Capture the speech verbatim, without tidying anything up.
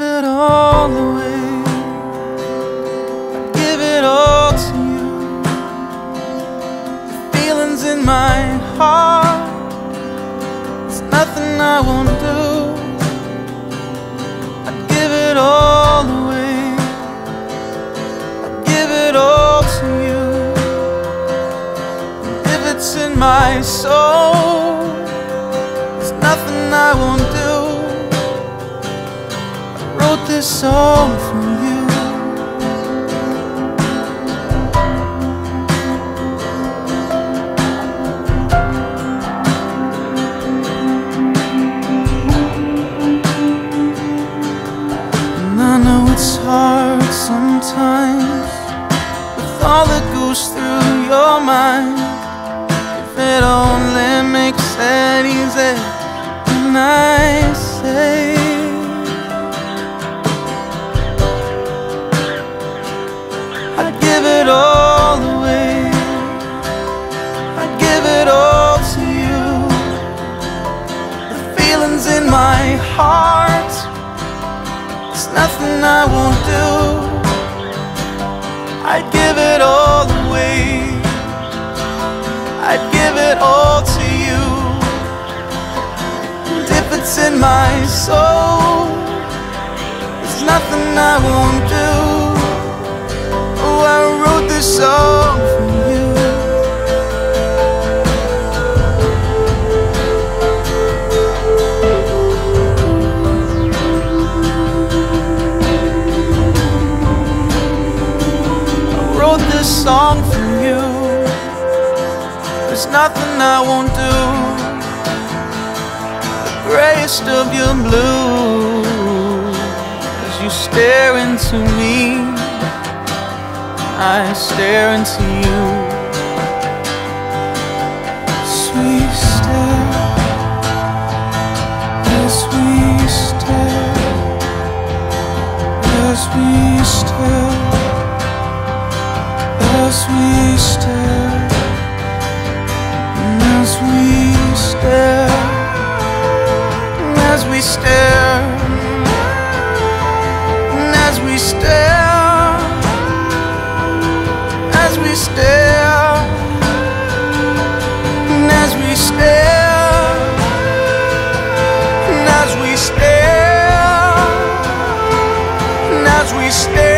it all away. I'd give it all to you. The feelings in my heart, there's nothing I won't do. I'd give it all away. I'd give it all to you. And if it's in my soul, there's nothing I won't do. Wrote this song for you. And I know it's hard sometimes, with all that goes through your mind. If it only makes it easy, and I say I'd give it all away. I'd give it all to you. The feelings in my heart, there's nothing I won't do. I'd give it all away. I'd give it all to you. And if it's in my soul, there's nothing I won't do. I wrote this song for you. I wrote this song for you. There's nothing I won't do. The grayest of your blue, as you stare into me, I stare into you. Sweet stare, as we stare, as we stare, as we stare, and as we stare, and as we stare, and as we stare. As we stare, and as we stare, and as we stare, and as we stare.